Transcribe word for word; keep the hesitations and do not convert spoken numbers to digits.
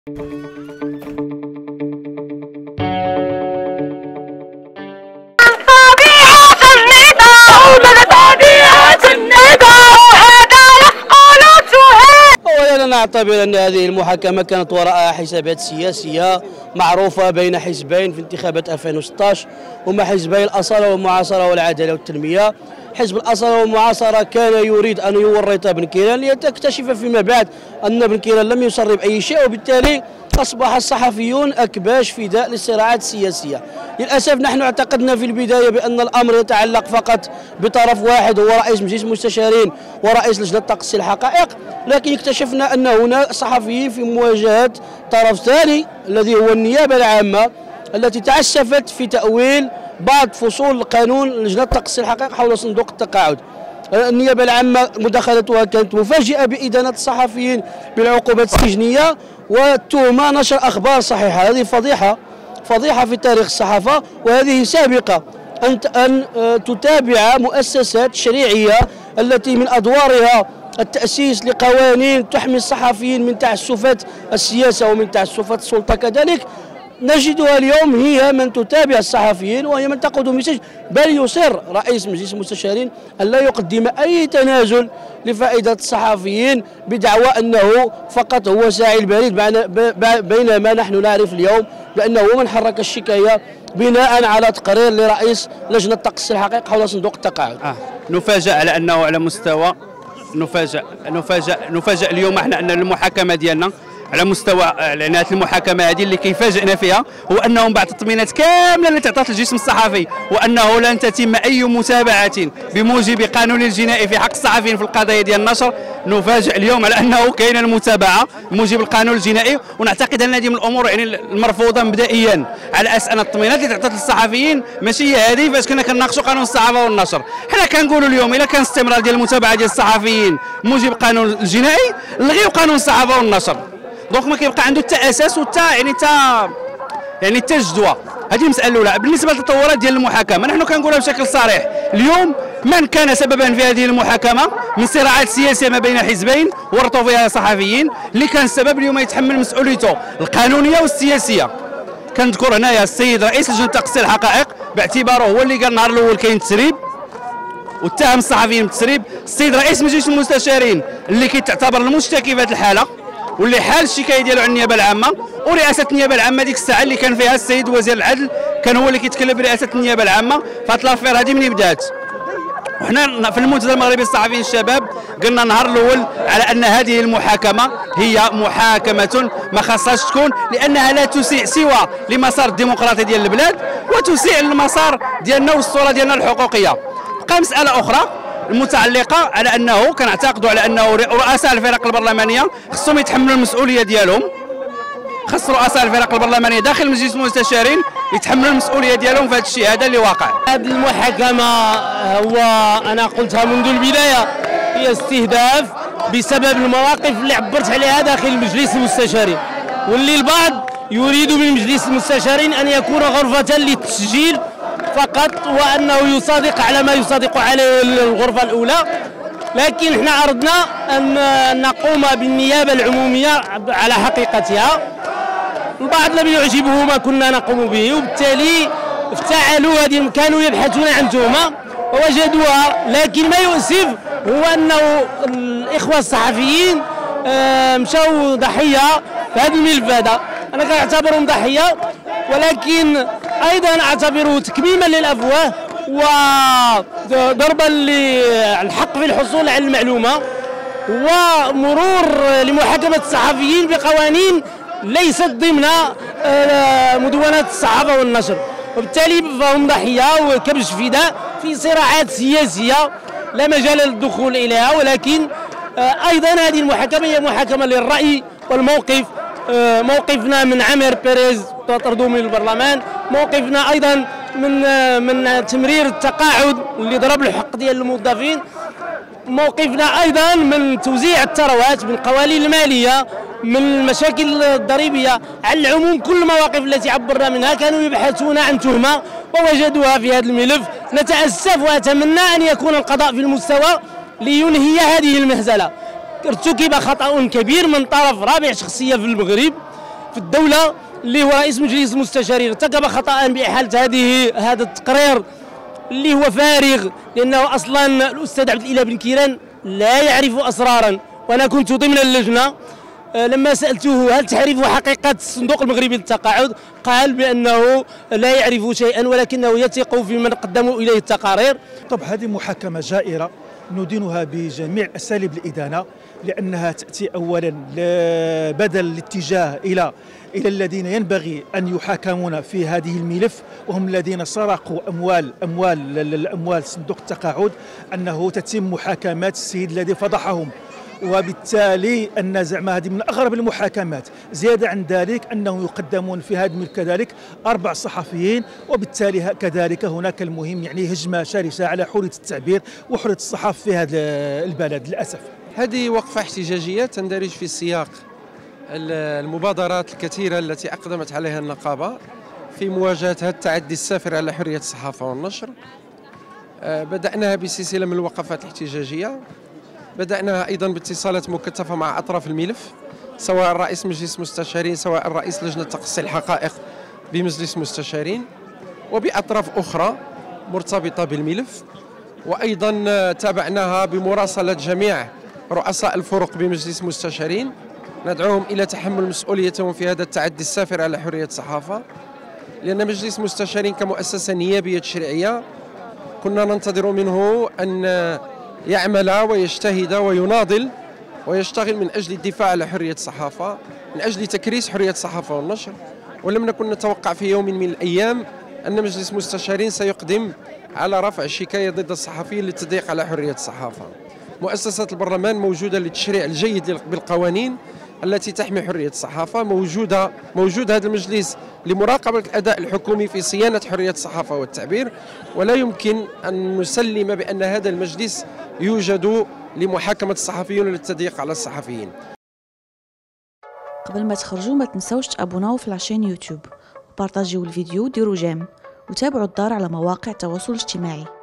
أولا نعتبر أن هذه المحاكمة كانت وراءها حسابات سياسية معروفة بين حزبين في انتخابات ألفين وستة عشر، هما حزبي الأصالة والمعاصرة والعدالة والتنمية. حزب الأصالة والمعاصرة كان يريد أن يورط بن كيران ليكتشف فيما بعد أن بن كيران لم يسرب أي شيء، وبالتالي أصبح الصحفيون أكباش فداء للصراعات السياسية. للأسف نحن اعتقدنا في البداية بأن الأمر يتعلق فقط بطرف واحد هو رئيس مجلس المستشارين ورئيس لجنة تقصي الحقائق، لكن اكتشفنا أن هناك صحفيين في مواجهة طرف ثاني الذي هو النيابة العامة التي تعسفت في تأويل بعض فصول قانون لجنة تقصي الحقائق حول صندوق التقاعد. النيابة العامة مداخلتها كانت مفاجئة بإدانة الصحفيين بالعقوبات السجنية والتهمة نشر أخبار صحيحة. هذه فضيحة فضيحة في تاريخ الصحافة، وهذه سابقة أن أن تتابع مؤسسات شريعية التي من أدوارها التأسيس لقوانين تحمي الصحفيين من تعسفات السياسة ومن تعسفات السلطة. كذلك نجدها اليوم هي من تتابع الصحفيين وهي من تقودهم السجن، بل يصر رئيس مجلس المستشارين أن لا يقدم أي تنازل لفائدة الصحفيين بدعوى أنه فقط هو ساعي البريد، بينما نحن نعرف اليوم بأنه من حرك الشكاية بناء على تقرير لرئيس لجنة تقصي الحقائق حول صندوق التقاعد. آه. نفاجأ على أنه على مستوى نفاجأ نفاجأ نفاجأ اليوم احنا أن المحاكمة ديالنا على مستوى اعلانات المحاكمه هذه اللي كيفاجئنا فيها هو انهم بعد التطمينات كامله اللي تعطات الجسم الصحفي وانه لن تتم اي متابعه بموجب قانون الجنائي في حق الصحفيين في القضايا ديال النشر. نفاجئ اليوم على انه كاينه المتابعه بموجب القانون الجنائي، ونعتقد ان هذه من الامور يعني المرفوضه مبدئيا على اساس ان التطمينات اللي تعطات للصحفيين ماشي هي هذه فاش كنا كنناقشوا قانون الصحافه والنشر. حنا كنقولوا اليوم الا كان استمرار ديال المتابعه ديال الصحفيين موجب القانون الجنائي نلغيو قانون الصحافه والنشر، دونك ما كيبقى عنده حتى اساس وتا يعني تا يعني حتى جدوى. هذه المساله الاولى. بالنسبه للتطورات ديال المحاكمه نحن كنقولها بشكل صريح اليوم، من كان سببا في هذه المحاكمه من صراعات سياسيه ما بين حزبين ورطوا فيها صحفيين، اللي كان السبب اليوم يتحمل مسؤوليته القانونيه والسياسيه. كنذكر هنايا السيد رئيس لجنه تقصي الحقائق باعتباره هو اللي قال النهار الاول كاين تسريب واتهم الصحفيين بالتسريب، السيد رئيس مجلس المستشارين اللي كيتعتبر المشتكي في هذه الحاله واللي حال الشكايه ديالو على النيابه العامه، ورئاسه النيابه العامه ديك الساعه اللي كان فيها السيد وزير العدل كان هو اللي كيتكلم برئاسه النيابه العامه. فهاد لافير هذه منين بدات؟ وحنا في المنتدى المغربي الصحفيين الشباب قلنا النهار الاول على ان هذه المحاكمه هي محاكمه ما خاصهاش تكون، لانها لا تسيء سوى لمسار الديمقراطي ديال البلاد وتسيء للمسار ديالنا والصوره ديالنا الحقوقيه. بقى مساله اخرى المتعلقه على انه كنعتقدوا على انه رؤساء الفرق البرلمانيه خصهم يتحملوا المسؤوليه ديالهم، خص رؤساء الفرق البرلمانيه داخل مجلس المستشارين يتحملوا المسؤوليه ديالهم في هذا الشيء هذا اللي واقع. هذه المحاكمه هو انا قلتها منذ البدايه هي استهداف بسبب المواقف اللي عبرت عليها داخل مجلس المستشارين، واللي البعض يريد من مجلس المستشارين ان يكون غرفه للتسجيل فقط وانه يصادق على ما يصادق عليه الغرفه الاولى. لكن احنا عرضنا ان نقوم بالنيابه العموميه على حقيقتها. البعض لم يعجبه ما كنا نقوم به، وبالتالي افتعلوا هذه، كانوا يبحثون عن تهمه ووجدوها. لكن ما يؤسف هو انه الاخوه الصحفيين مشاو ضحيه في هذا الملف هذا. انا كنعتبرهم ضحيه، ولكن ايضا اعتبره تكميما للافواه وضربا للحق في الحصول على المعلومه ومرور لمحاكمه الصحفيين بقوانين ليست ضمن مدونات الصحافه والنشر، وبالتالي فهم ضحيه وكبش فداء في صراعات سياسيه لا مجال للدخول اليها. ولكن ايضا هذه المحاكمه هي محاكمه للراي والموقف. موقفنا من عامر بيريز طردوه من البرلمان، موقفنا ايضا من من تمرير التقاعد اللي ضرب الحق ديال الموظفين، موقفنا ايضا من توزيع الثروات، من القوانين الماليه، من المشاكل الضريبيه. على العموم كل المواقف التي عبرنا منها كانوا يبحثون عن تهمه ووجدوها في هذا الملف. نتاسف واتمنى ان يكون القضاء في المستوى لينهي هذه المهزله. ارتكب خطأ كبير من طرف رابع شخصية في المغرب في الدولة اللي هو رئيس مجلس المستشارين ارتكب خطأ بإحالة هذه هذا التقرير اللي هو فارغ، لأنه أصلا الأستاذ عبد الإله بن كيران لا يعرف أسرارا، وأنا كنت ضمن اللجنة. لما سألته هل تعرف حقيقة الصندوق المغربي للتقاعد، قال بأنه لا يعرف شيئا ولكنه يثق في من قدموا إليه التقارير. طبعا هذه محاكمة جائرة ندينها بجميع أساليب الإدانة، لأنها تأتي أولا بدل الاتجاه إلى إلى الذين ينبغي أن يحاكمون في هذه الملف، وهم الذين سرقوا أموال أموال الأموال صندوق التقاعد، أنه تتم محاكمة السيد الذي فضحهم، وبالتالي أن زعما هذه من أغرب المحاكمات. زيادة عن ذلك أنهم يقدمون في هذا الملف كذلك أربع صحفيين، وبالتالي كذلك هناك المهم يعني هجمة شرسة على حرية التعبير وحرية الصحافة في هذا البلد للأسف. هذه وقفة احتجاجية تندرج في سياق المبادرات الكثيرة التي أقدمت عليها النقابة في مواجهة هذا التعدي السافر على حرية الصحافة والنشر. بدأناها بسلسلة من الوقفات الاحتجاجية، بدأناها أيضا باتصالات مكثفة مع أطراف الملف، سواء رئيس مجلس مستشارين، سواء رئيس لجنة تقصي الحقائق بمجلس مستشارين، وبأطراف أخرى مرتبطة بالملف. وأيضا تابعناها بمراسلة جميع رؤساء الفرق بمجلس مستشارين، ندعوهم إلى تحمل مسؤوليتهم في هذا التعدي السافر على حرية الصحافة، لأن مجلس مستشارين كمؤسسة نيابية تشريعية كنا ننتظر منه أن يعمل ويجتهد ويناضل ويشتغل من أجل الدفاع على حرية الصحافة، من أجل تكريس حرية الصحافة والنشر. ولم نكن نتوقع في يوم من الأيام أن مجلس مستشارين سيقدم على رفع شكاية ضد الصحفيين للتضييق على حرية الصحافة. مؤسسة البرلمان موجودة للتشريع الجيد بالقوانين التي تحمي حرية الصحافة، موجودة موجود هذا المجلس لمراقبة الأداء الحكومي في صيانة حرية الصحافة والتعبير، ولا يمكن أن نسلم بأن هذا المجلس يوجد لمحاكمة الصحفيين وللتضييق على الصحفيين. قبل ما تخرجوا ما تنسوش تابوناو في لاشين يوتيوب وبارطاجيو الفيديو وديروا جيم وتابعوا الدار على مواقع التواصل الاجتماعي.